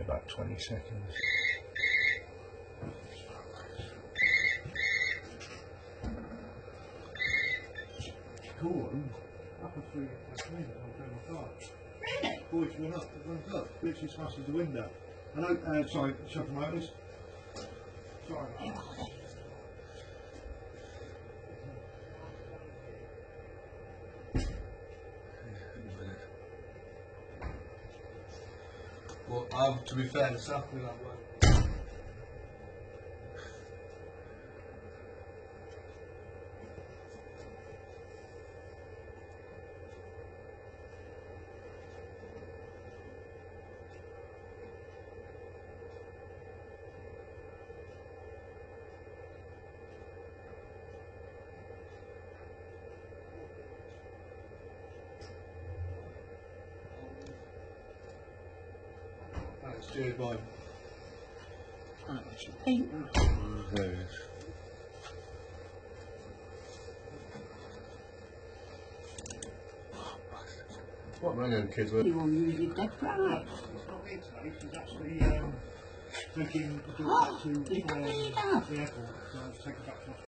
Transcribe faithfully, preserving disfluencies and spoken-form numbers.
about twenty seconds. Cool. Up a three, a three, on my car. Really? Boy, she went up, went up, literally smashes the window. I know, uh, sorry, shut from motors. Sorry. Well, um, to be fair, the stuff we like work. Thanks, cheers, bye. Oh, what you think? What money the kids were? You won't use your death right. It's not me today, she's actually um, taking the daughter to um, the airport, so I'll take her back to hospital.